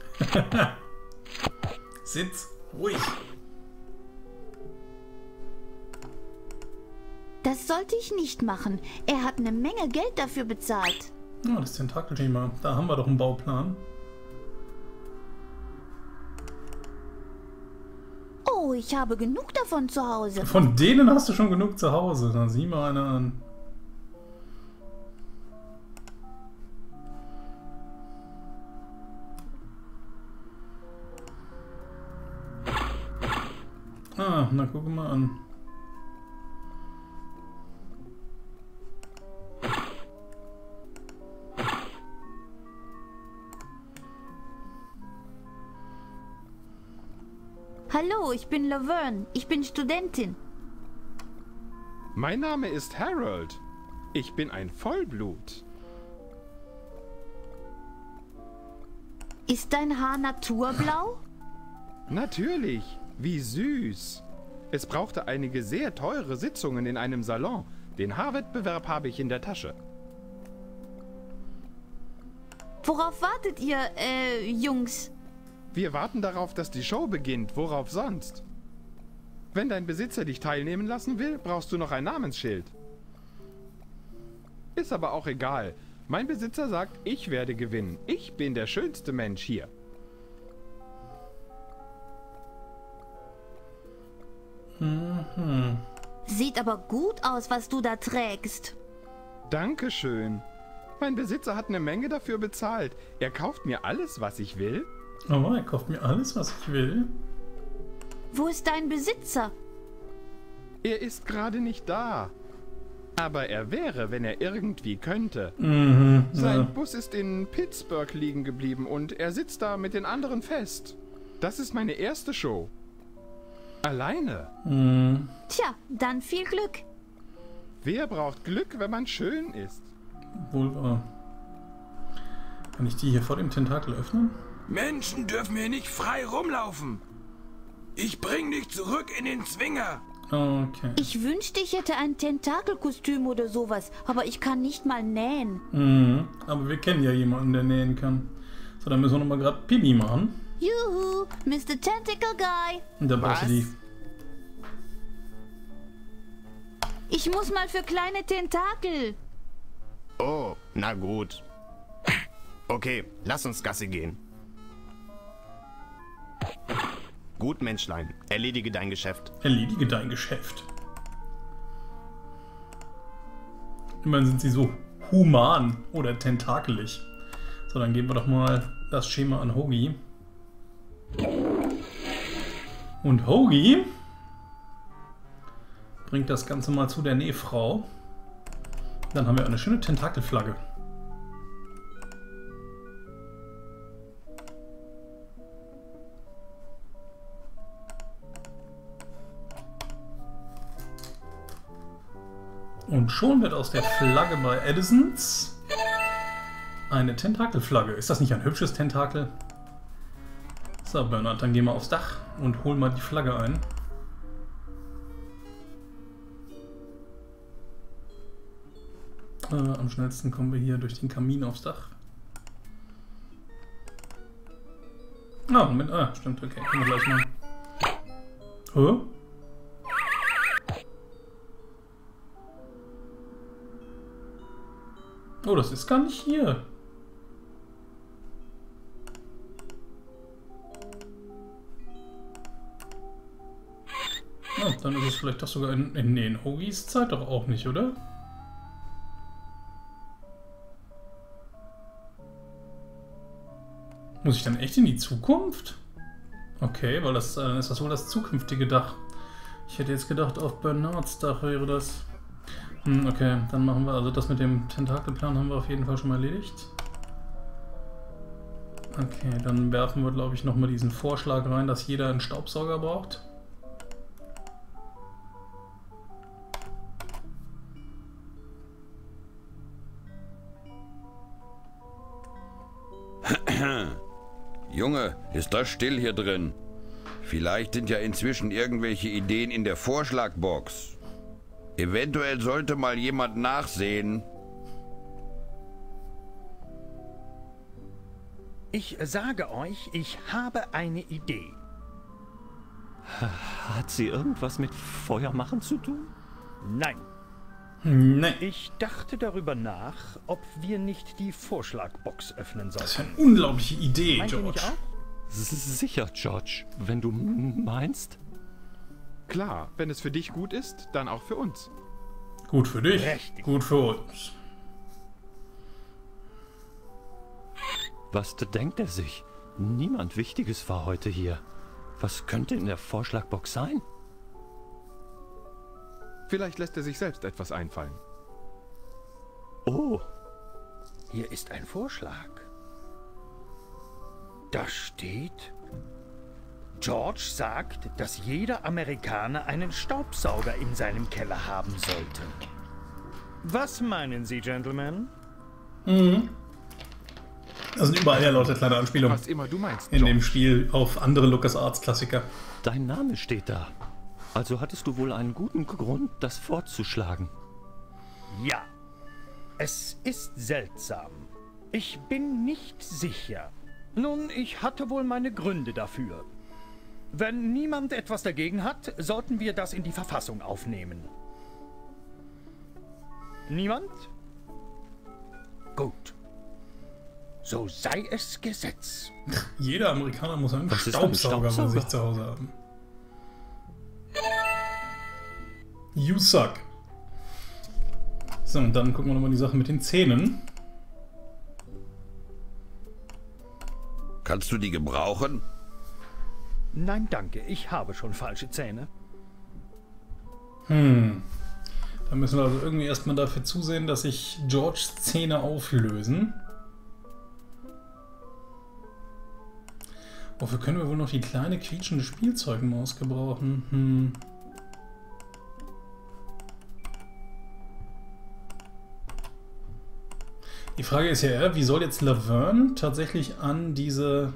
Sitz ruhig. Das sollte ich nicht machen. Er hat eine Menge Geld dafür bezahlt. Ja, das Tentakelthema. Da haben wir doch einen Bauplan. Oh, ich habe genug davon zu Hause. Von denen hast du schon genug zu Hause. Dann sieh mal eine an. Ah, na guck mal an. Hallo, ich bin Laverne. Ich bin Studentin. Mein Name ist Harold. Ich bin ein Vollblut. Ist dein Haar naturblau? Natürlich. Wie süß. Es brauchte einige sehr teure Sitzungen in einem Salon. Den Haarwettbewerb habe ich in der Tasche. Worauf wartet ihr, Jungs? Wir warten darauf, dass die Show beginnt. Worauf sonst? Wenn dein Besitzer dich teilnehmen lassen will, brauchst du noch ein Namensschild. Ist aber auch egal. Mein Besitzer sagt, ich werde gewinnen. Ich bin der schönste Mensch hier. Sieht aber gut aus, was du da trägst. Dankeschön. Mein Besitzer hat eine Menge dafür bezahlt. Er kauft mir alles, was ich will. Oh, er kauft mir alles, was ich will. Wo ist dein Besitzer? Er ist gerade nicht da. Aber er wäre, wenn er irgendwie könnte. Mhm, Sein ja. Bus ist in Pittsburgh liegen geblieben und er sitzt da mit den anderen fest. Das ist meine erste Show. Alleine. Mhm. Tja, dann viel Glück. Wer braucht Glück, wenn man schön ist? Wohl wahr. Kann ich die hier vor dem Tentakel öffnen? Menschen dürfen hier nicht frei rumlaufen. Ich bring dich zurück in den Zwinger. Okay. Ich wünschte, ich hätte ein Tentakelkostüm oder sowas, aber ich kann nicht mal nähen. Mhm. Aber wir kennen ja jemanden, der nähen kann. So, dann müssen wir nochmal gerade Pipi machen. Juhu, Mr. Tentacle Guy. Und dann brauchst du die. Ich muss mal für kleine Tentakel. Oh, na gut. Okay, lass uns Gassi gehen. Gut, Menschlein, erledige dein Geschäft. Erledige dein Geschäft. Immerhin sind sie so human oder tentakelig. So, dann geben wir doch mal das Schema an Hoagie. Und Hoagie bringt das Ganze mal zu der Nähfrau. Dann haben wir eine schöne Tentakelflagge. Und schon wird aus der Flagge bei Edisons eine Tentakelflagge. Ist das nicht ein hübsches Tentakel? So, Bernhard, dann gehen wir aufs Dach und holen mal die Flagge ein. Am schnellsten kommen wir hier durch den Kamin aufs Dach. Ah, Moment. Ah, stimmt, okay. Können wir gleich mal. Hä? Oh, das ist gar nicht hier. Oh, dann ist es vielleicht doch sogar in Hoagies Zeit doch auch nicht, oder? Muss ich dann echt in die Zukunft? Okay, weil das ist das wohl das zukünftige Dach. Ich hätte jetzt gedacht, auf Bernards Dach wäre das. Okay, dann machen wir also das mit dem Tentakelplan haben wir auf jeden Fall schon mal erledigt. Okay, dann werfen wir, glaube ich, nochmal diesen Vorschlag rein, dass jeder einen Staubsauger braucht. Junge, ist das still hier drin? Vielleicht sind ja inzwischen irgendwelche Ideen in der Vorschlagbox. Eventuell sollte mal jemand nachsehen. Ich sage euch, ich habe eine Idee. Hat sie irgendwas mit Feuermachen zu tun? Nein. Nein. Ich dachte darüber nach, ob wir nicht die Vorschlagbox öffnen sollten. Das ist eine unglaubliche Idee, Meint ihr George. nicht auch? Sicher, George. Wenn du meinst. Klar, wenn es für dich gut ist, dann auch für uns. Gut für dich, Richtig. gut für uns. Was denkt er sich? Niemand Wichtiges war heute hier. Was könnte in der Vorschlagbox sein? Vielleicht lässt er sich selbst etwas einfallen. Oh, Hier ist ein Vorschlag. Da steht: George sagt, dass jeder Amerikaner einen Staubsauger in seinem Keller haben sollte. Was meinen Sie, Gentlemen? Das sind überall ja lauter kleine Anspielungen Was immer du meinst, in dem George. Spiel auf andere LucasArts-Klassiker. dein Name steht da. Also hattest du wohl einen guten Grund, das vorzuschlagen. Ja. Es ist seltsam. Ich bin nicht sicher. Nun, ich hatte wohl meine Gründe dafür. Wenn niemand etwas dagegen hat, sollten wir das in die Verfassung aufnehmen. Niemand? Gut. So sei es Gesetz. Jeder Amerikaner muss einen Was ist ein Staubsauger bei Staubsauger? sich zu Hause haben. You suck. So, und dann gucken wir nochmal die Sache mit den Zähnen. Kannst du die gebrauchen? Nein, danke. Ich habe schon falsche Zähne. Dann Dann müssen wir also irgendwie erstmal dafür zusehen, dass sich Georges Zähne auflösen. Wofür können wir wohl noch die kleine quietschende Spielzeugmaus gebrauchen? Die Frage ist ja eher, wie soll jetzt Laverne tatsächlich an diese...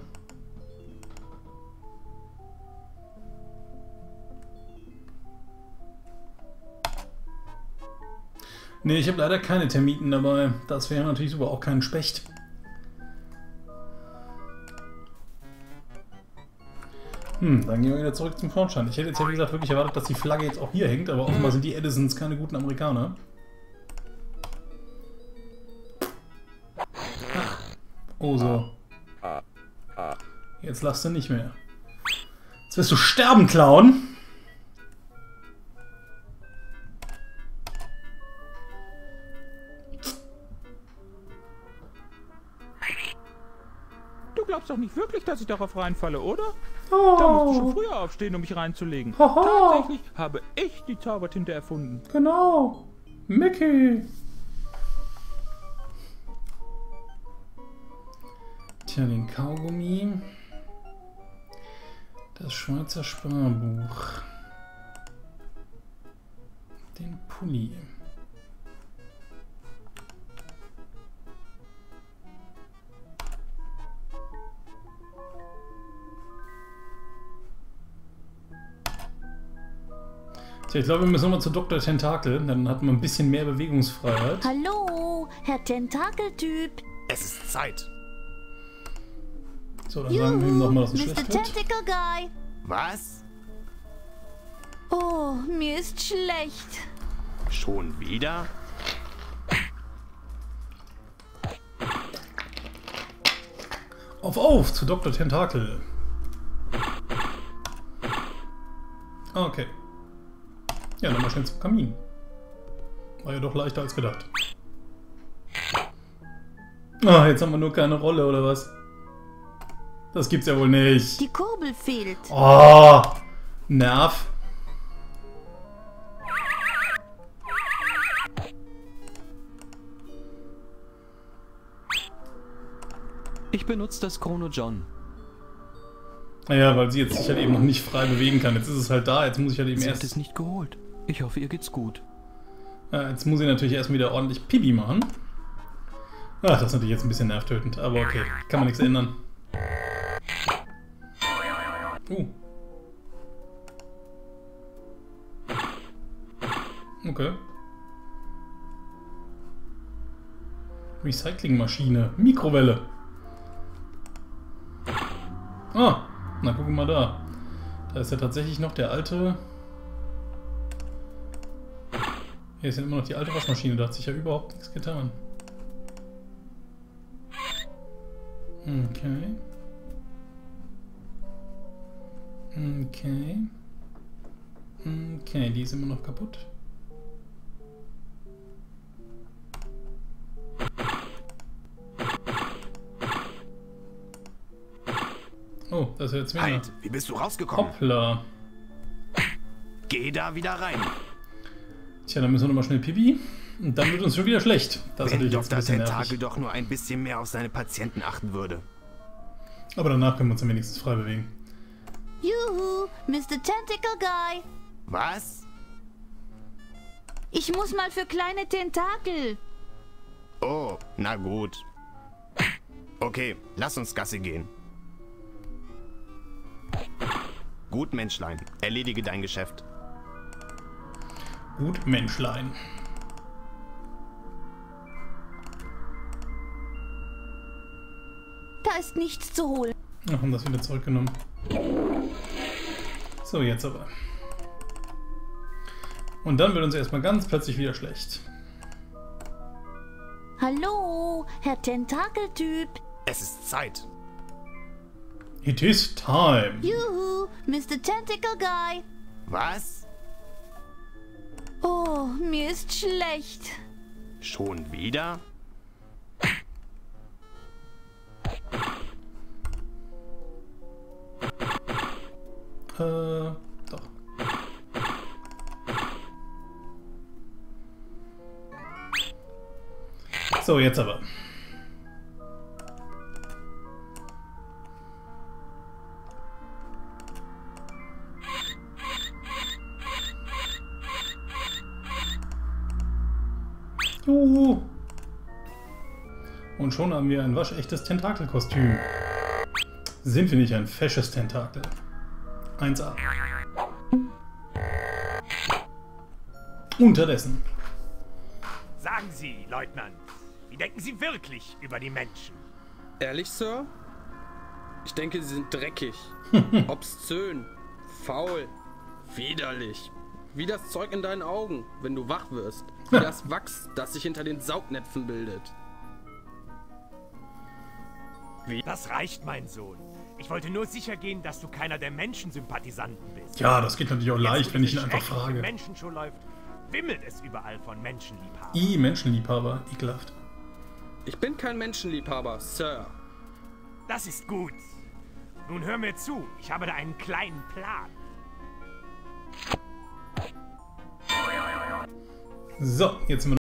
Ne, ich habe leider keine Termiten dabei. Das wäre natürlich super, auch kein Specht. Dann gehen wir wieder zurück zum Vorschein. Ich hätte jetzt ja wie gesagt wirklich erwartet, dass die Flagge jetzt auch hier hängt, aber offenbar sind die Edisons keine guten Amerikaner. Oh so. Jetzt lachst du nicht mehr. Jetzt wirst du sterben, Clown! Du glaubst doch nicht wirklich, dass ich darauf reinfalle, oder? Oh. Da musst du schon früher aufstehen, um mich reinzulegen. Tatsächlich habe ich die Zaubertinte erfunden. Genau. Mickey. Tja, den Kaugummi. Das Schweizer Sparbuch. Den Pulli. Tja, ich glaube, wir müssen nochmal zu Dr. Tentakel, dann hat man ein bisschen mehr Bewegungsfreiheit. Hallo, Herr Tentakeltyp. Es ist Zeit. So, dann sagen wir ihm nochmal, dass es schlecht Mr. wird. Tentacle Guy. Was? Oh, mir ist schlecht. Schon wieder? Auf, zu Dr. Tentakel. Okay. Ja, dann mal schnell zum Kamin. War ja doch leichter als gedacht. Ah, jetzt haben wir nur keine Rolle, oder was? Das gibt's ja wohl nicht. Die Kurbel fehlt. Oh, Nerv. Ich benutze das Chrono John. Naja, weil sie jetzt sich halt eben noch nicht frei bewegen kann. Jetzt ist es halt da, jetzt muss ich halt eben Sie erst... hat es nicht geholt. Ich hoffe, ihr geht's gut. Jetzt muss ich natürlich erst wieder ordentlich Pipi machen. Ach, das ist natürlich jetzt ein bisschen nervtötend, aber okay, kann man nichts ändern. Okay. Recyclingmaschine. Mikrowelle. Ah, na gucken wir mal da. Da ist ja tatsächlich noch der alte... Hier ist ja immer noch die alte Waschmaschine, da hat sich ja überhaupt nichts getan. Okay. Okay, die ist immer noch kaputt. Oh, das ist jetzt wieder. Halt, wie bist du rausgekommen? Hoppla. Geh da wieder rein. Tja, dann müssen wir nochmal schnell Pipi. Und dann wird uns schon wieder schlecht. Das ist Wenn natürlich jetzt ein Dr. bisschen Tentakel nervig. doch nur ein bisschen mehr auf seine Patienten achten würde. Aber danach können wir uns dann wenigstens frei bewegen. Juhu, Mr. Tentacle Guy. Was? Ich muss mal für kleine Tentakel. Oh, na gut. Okay, lass uns Gasse gehen. Gut, Menschlein. Erledige dein Geschäft. Gut, Menschlein. Da ist nichts zu holen. Ach, haben das wieder zurückgenommen. So, jetzt aber. Und dann wird uns erstmal ganz plötzlich wieder schlecht. Hallo, Herr Tentakeltyp. Es ist Zeit. It is time. Juhu, Mr. Tentacle Guy. Was? Oh, mir ist schlecht. Schon wieder? Doch. So, jetzt aber. Und schon haben wir ein waschechtes Tentakelkostüm. Sind wir nicht ein fesches Tentakel? 1A. Unterdessen. Sagen Sie, Leutnant, wie denken Sie wirklich über die Menschen? Ehrlich, Sir? Ich denke, sie sind dreckig, obszön, faul, widerlich. Wie das Zeug in deinen Augen, wenn du wach wirst. Wie das Wachs, das sich hinter den Saugnäpfen bildet. Wie? Das reicht, mein Sohn. Ich wollte nur sicher gehen, dass du keiner der Menschensympathisanten bist. Ja, das geht natürlich auch leicht, wenn ich ihn einfach Jetzt, frage. Menschenshow läuft, wimmelt es überall von Menschenliebhabern. Menschenliebhaber, ekelhaft. Ich bin kein Menschenliebhaber, Sir. Das ist gut. Nun hör mir zu, ich habe da einen kleinen Plan. So, jetzt sind wir